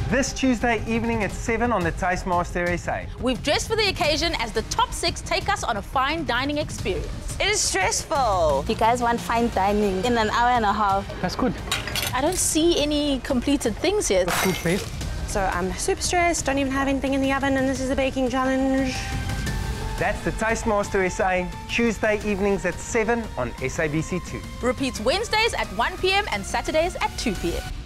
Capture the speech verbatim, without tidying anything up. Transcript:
This Tuesday evening at seven on the Tastemaster S A. We've dressed for the occasion as the top six take us on a fine dining experience. It is stressful. You guys want fine dining in an hour and a half. That's good. I don't see any completed things here. That's good, Faith. So I'm super stressed, don't even have anything in the oven, and this is a baking challenge. That's the Tastemaster S A, Tuesday evenings at seven on S A B C two. Repeats Wednesdays at one p m and Saturdays at two p m